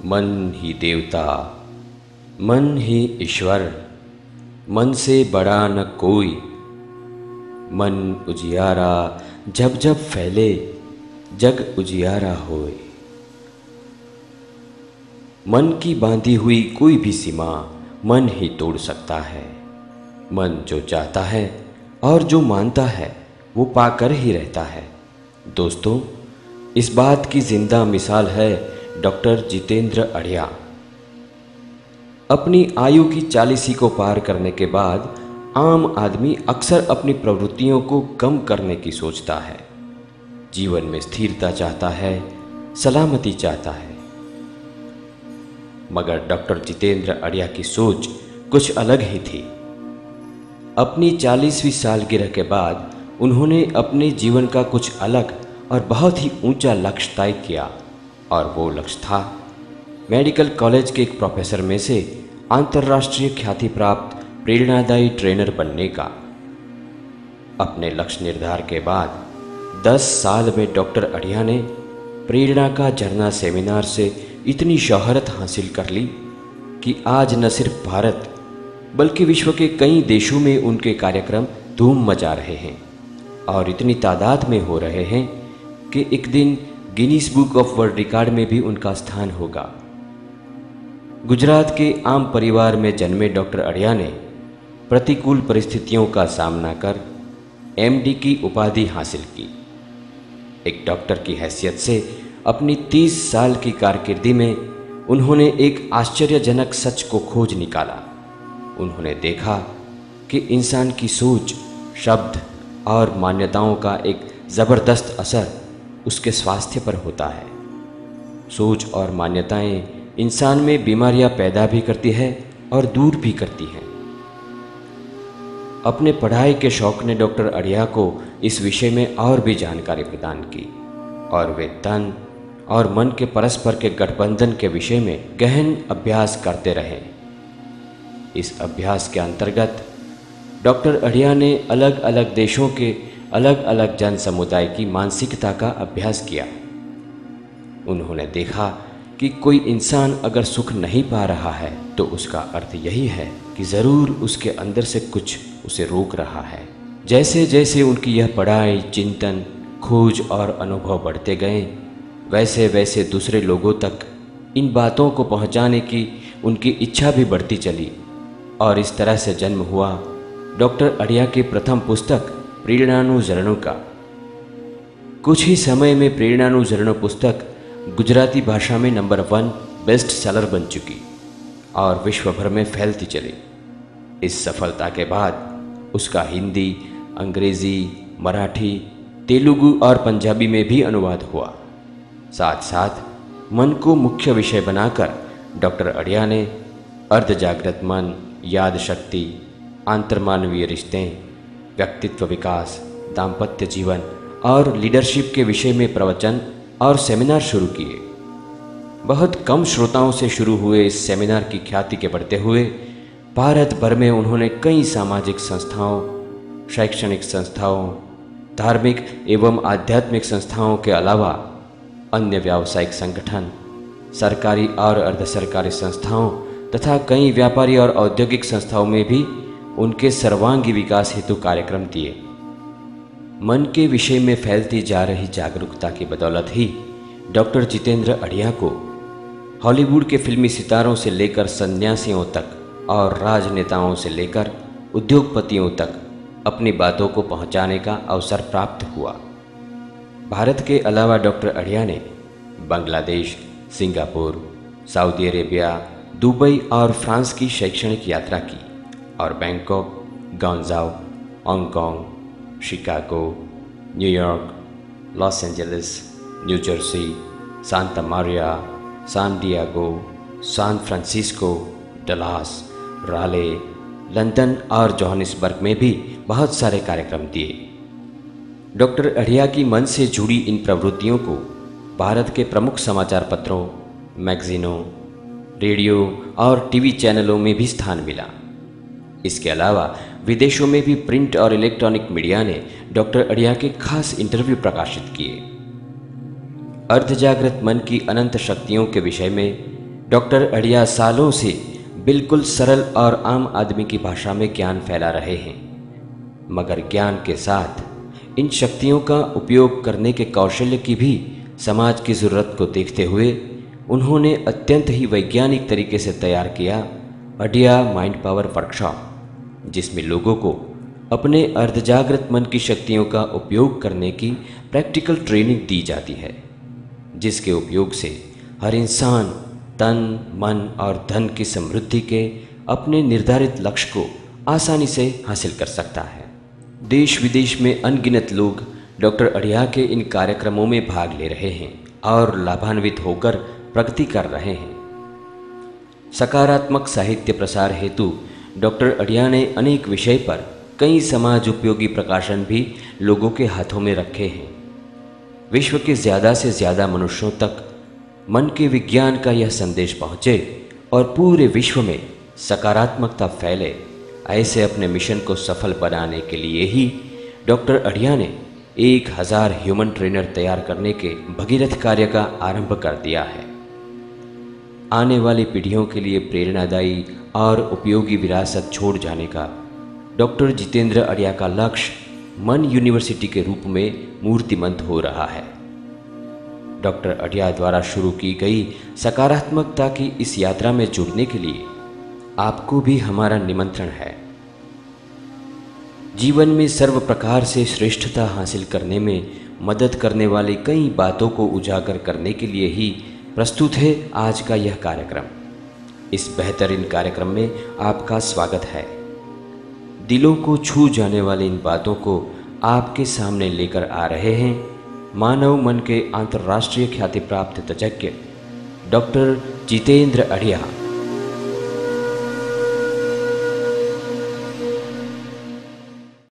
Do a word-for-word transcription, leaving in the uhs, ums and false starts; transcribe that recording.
मन ही देवता, मन ही ईश्वर, मन से बड़ा न कोई। मन उजियारा जब जब फैले, जग उजियारा होए। मन की बांधी हुई कोई भी सीमा मन ही तोड़ सकता है। मन जो चाहता है और जो मानता है वो पाकर ही रहता है। दोस्तों, इस बात की जिंदा मिसाल है डॉक्टर जितेंद्र अढ़िया। अपनी आयु की चालीसी को पार करने के बाद आम आदमी अक्सर अपनी प्रवृत्तियों को कम करने की सोचता है। जीवन में स्थिरता चाहता है, सलामती चाहता है। मगर डॉक्टर जितेंद्र अढ़िया की सोच कुछ अलग ही थी। अपनी चालीसवीं सालगिरह के बाद उन्होंने अपने जीवन का कुछ अलग और बहुत ही ऊंचा लक्ष्य तय किया, और वो लक्ष्य था मेडिकल कॉलेज के एक प्रोफेसर में से अंतर्राष्ट्रीय ख्याति प्राप्त प्रेरणादायी ट्रेनर बनने का। अपने लक्ष्य निर्धारण के बाद दस साल में डॉक्टर अढ़िया ने प्रेरणा का झरना सेमिनार से इतनी शोहरत हासिल कर ली कि आज न सिर्फ भारत बल्कि विश्व के कई देशों में उनके कार्यक्रम धूम मचा रहे हैं, और इतनी तादाद में हो रहे हैं कि एक दिन Guinness book of world record में भी उनका स्थान होगा। गुजरात के आम परिवार में जन्मे डॉक्टर अढ़िया ने प्रतिकूल परिस्थितियों का सामना कर एमडी की उपाधि हासिल की। एक डॉक्टर की हैसियत से अपनी तीस साल की कारकिर्दी में उन्होंने एक आश्चर्यजनक सच को खोज निकाला। उन्होंने देखा कि इंसान की सोच, शब्द और मान्यताओं का एक ज़बरदस्त असर उसके स्वास्थ्य पर होता है। सोच और मान्यताएं इंसान में बीमारियां पैदा भी करती है और दूर भी करती हैं। अपने पढ़ाई के शौक ने डॉक्टर अढ़िया को इस विषय में और भी जानकारी प्रदान की, और वे तन और मन के परस्पर के गठबंधन के विषय में गहन अभ्यास करते रहे। इस अभ्यास के अंतर्गत डॉक्टर अढ़िया ने अलग अलग देशों के अलग अलग जन समुदाय की मानसिकता का अभ्यास किया। उन्होंने देखा कि कोई इंसान अगर सुख नहीं पा रहा है तो उसका अर्थ यही है कि ज़रूर उसके अंदर से कुछ उसे रोक रहा है। जैसे जैसे उनकी यह पढ़ाई, चिंतन, खोज और अनुभव बढ़ते गए, वैसे वैसे दूसरे लोगों तक इन बातों को पहुंचाने की उनकी इच्छा भी बढ़ती चली, और इस तरह से जन्म हुआ डॉक्टर अढ़िया की प्रथम पुस्तक प्रेरणानुसरणों का। कुछ ही समय में प्रेरणानुसरणों पुस्तक गुजराती भाषा में नंबर वन बेस्ट सेलर बन चुकी और विश्व भर में फैलती चली। इस सफलता के बाद उसका हिंदी, अंग्रेज़ी, मराठी, तेलुगु और पंजाबी में भी अनुवाद हुआ। साथ साथ मन को मुख्य विषय बनाकर डॉक्टर अढ़िया ने अर्ध जागृत मन, याद शक्ति, आंतरमानवीय रिश्ते, व्यक्तित्व विकास, दाम्पत्य जीवन और लीडरशिप के विषय में प्रवचन और सेमिनार शुरू किए। बहुत कम श्रोताओं से शुरू हुए इस सेमिनार की ख्याति के बढ़ते हुए भारत भर में उन्होंने कई सामाजिक संस्थाओं, शैक्षणिक संस्थाओं, धार्मिक एवं आध्यात्मिक संस्थाओं के अलावा अन्य व्यावसायिक संगठन, सरकारी और अर्ध सरकारी संस्थाओं तथा कई व्यापारी और औद्योगिक संस्थाओं में भी उनके सर्वांगी विकास हेतु कार्यक्रम दिए। मन के विषय में फैलती जा रही जागरूकता की बदौलत ही डॉक्टर जितेंद्र अढ़िया को हॉलीवुड के फिल्मी सितारों से लेकर सन्यासियों तक और राजनेताओं से लेकर उद्योगपतियों तक अपनी बातों को पहुंचाने का अवसर प्राप्त हुआ। भारत के अलावा डॉक्टर अढ़िया ने Bangladesh, Singapore, Saudi Arabia, Dubai और फ्रांस की शैक्षणिक यात्रा की, और Bangkok, Guangzhou, Hong Kong, Chicago, New York, Los Angeles, New Jersey, Santa Maria, San Diego, San Francisco, Dallas, Raleigh, London और जोहानिसबर्ग में भी बहुत सारे कार्यक्रम दिए। डॉक्टर अढ़िया की मन से जुड़ी इन प्रवृत्तियों को भारत के प्रमुख समाचार पत्रों, मैगजीनों, रेडियो और टीवी चैनलों में भी स्थान मिला। इसके अलावा विदेशों में भी प्रिंट और इलेक्ट्रॉनिक मीडिया ने डॉक्टर अढ़िया के खास इंटरव्यू प्रकाशित किए। अर्धजागृत मन की अनंत शक्तियों के विषय में डॉक्टर अढ़िया सालों से बिल्कुल सरल और आम आदमी की भाषा में ज्ञान फैला रहे हैं, मगर ज्ञान के साथ इन शक्तियों का उपयोग करने के कौशल्य की भी समाज की ज़रूरत को देखते हुए उन्होंने अत्यंत ही वैज्ञानिक तरीके से तैयार किया अढ़िया माइंड पावर वर्कशॉप, जिसमें लोगों को अपने अर्धजागृत मन की शक्तियों का उपयोग करने की प्रैक्टिकल ट्रेनिंग दी जाती है, जिसके उपयोग से हर इंसान तन, मन और धन की समृद्धि के अपने निर्धारित लक्ष्य को आसानी से हासिल कर सकता है। देश विदेश में अनगिनत लोग डॉक्टर अढ़िया के इन कार्यक्रमों में भाग ले रहे हैं और लाभान्वित होकर प्रगति कर रहे हैं। सकारात्मक साहित्य प्रसार हेतु डॉक्टर अढ़िया ने अनेक विषय पर कई समाज उपयोगी प्रकाशन भी लोगों के हाथों में रखे हैं। विश्व के ज़्यादा से ज़्यादा मनुष्यों तक मन के विज्ञान का यह संदेश पहुँचे और पूरे विश्व में सकारात्मकता फैले, ऐसे अपने मिशन को सफल बनाने के लिए ही डॉक्टर अढ़िया ने एक हज़ार ह्यूमन ट्रेनर तैयार करने के भगीरथ कार्य का आरंभ कर दिया है। आने वाली पीढ़ियों के लिए प्रेरणादायी और उपयोगी विरासत छोड़ जाने का डॉक्टर जितेंद्र अढ़िया का लक्ष्य मन यूनिवर्सिटी के रूप में मूर्तिमंत हो रहा है। डॉक्टर अढ़िया द्वारा शुरू की गई सकारात्मकता की इस यात्रा में जुड़ने के लिए आपको भी हमारा निमंत्रण है। जीवन में सर्व प्रकार से श्रेष्ठता हासिल करने में मदद करने वाली कई बातों को उजागर करने के लिए ही प्रस्तुत है आज का यह कार्यक्रम। इस बेहतरीन कार्यक्रम में आपका स्वागत है। दिलों को छू जाने वाली इन बातों को आपके सामने लेकर आ रहे हैं मानव मन के अंतर्राष्ट्रीय ख्याति प्राप्त तज्ञ डॉक्टर जितेंद्र अढ़िया।